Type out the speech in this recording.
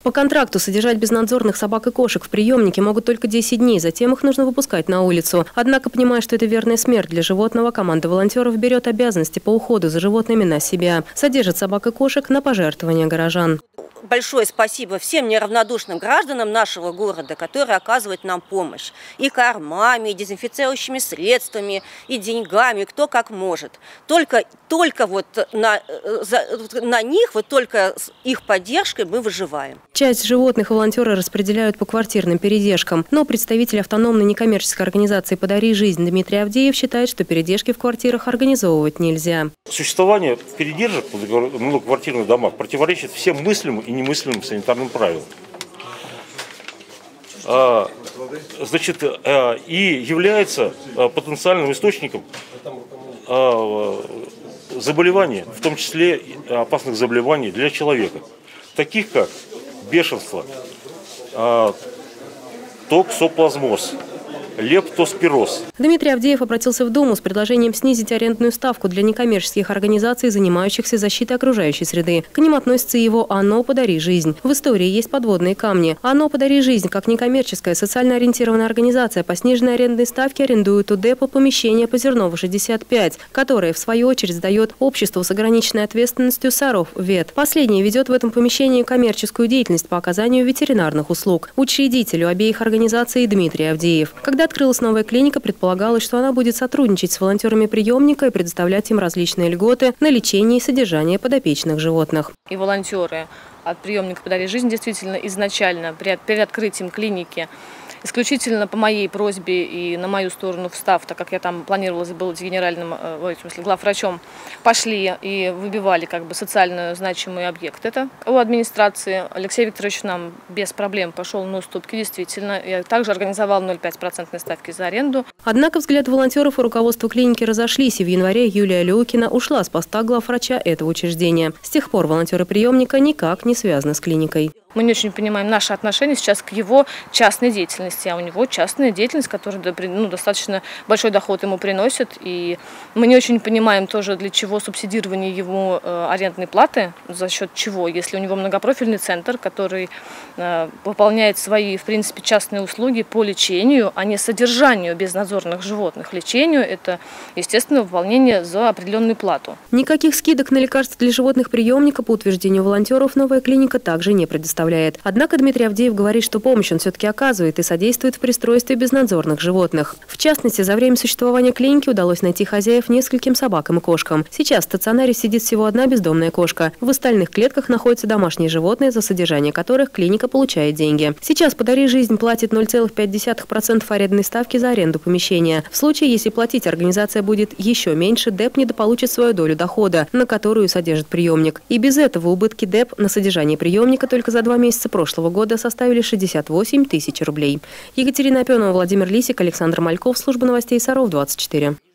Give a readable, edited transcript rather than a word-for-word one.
По контракту содержать безнадзорных собак и кошек в приемнике могут только 10 дней, затем их нужно выпускать на улицу. Однако, понимая, что это верная смерть для животного, команда волонтеров берет обязанности по уходу за животными на себя. Содержит собак и кошек на пожертвования горожан. Большое спасибо всем неравнодушным гражданам нашего города, которые оказывают нам помощь. И кормами, и дезинфицирующими средствами, и деньгами, кто как может. Только вот на них, вот только с их поддержкой мы выживаем. Часть животных волонтеры распределяют по квартирным передержкам. Но представитель автономной некоммерческой организации «Подари жизнь» Дмитрий Авдеев считает, что передержки в квартирах организовывать нельзя. Существование передержек в многоквартирных домах противоречит всем мыслимым и немыслимым санитарным правилам. И является потенциальным источником заболеваний, в том числе опасных заболеваний для человека, таких как бешенство, токсоплазмоз, лептоспироз. Дмитрий Авдеев обратился в Думу с предложением снизить арендную ставку для некоммерческих организаций, занимающихся защитой окружающей среды. К ним относится его «ОНО «Подари жизнь». В истории есть подводные камни. «ОНО «Подари жизнь» как некоммерческая социально ориентированная организация по сниженной арендной ставке арендует у ДЭПа помещение по Зерново 65, которое в свою очередь сдает обществу с ограниченной ответственностью «Саров ВЕД». Последнее ведет в этом помещении коммерческую деятельность по оказанию ветеринарных услуг. Учредителю обеих организаций Дмитрий Авдеев. Когда открылась новая клиника, предполагалось, что она будет сотрудничать с волонтерами приемника и предоставлять им различные льготы на лечение и содержание подопечных животных. И волонтеры от приемника «Подари жизнь» действительно изначально перед открытием клиники исключительно по моей просьбе и на мою сторону встав, так как я там планировалась быть генеральным, главврачом, пошли и выбивали социально значимый объект. Это у администрации. Алексей Викторович нам без проблем пошел на уступки, действительно. Я также организовал 0,5% ставки за аренду. Однако взгляд волонтеров и руководства клиники разошлись, и в январе Юлия Люкина ушла с поста главврача этого учреждения. С тех пор волонтеры приемника никак не связаны с клиникой. Мы не очень понимаем наши отношения сейчас к его частной деятельности, а у него частная деятельность, которая достаточно большой доход ему приносит. И мы не очень понимаем тоже, для чего субсидирование его арендной платы, за счет чего, если у него многопрофильный центр, который выполняет свои, в принципе, частные услуги по лечению, а не содержанию безнадзорных животных. Лечению – это, естественно, выполнение за определенную плату. Никаких скидок на лекарства для животных приемника, по утверждению волонтеров, новая клиника также не предоставляет. Однако Дмитрий Авдеев говорит, что помощь он все-таки оказывает и содействует в пристройстве безнадзорных животных. В частности, за время существования клиники удалось найти хозяев нескольким собакам и кошкам. Сейчас в стационаре сидит всего одна бездомная кошка. В остальных клетках находятся домашние животные, за содержание которых клиника получает деньги. Сейчас «Подари жизнь» платит 0,5% арендной ставки за аренду помещения. В случае, если платить организация будет еще меньше, ДЭП недополучит свою долю дохода, на которую содержит приемник. И без этого убытки ДЭП на содержание приемника только за 2 месяца прошлого года составили 68 тысяч рублей. Екатерина Опенова, Владимир Лисик, Александр Мальков, служба новостей Саров 24.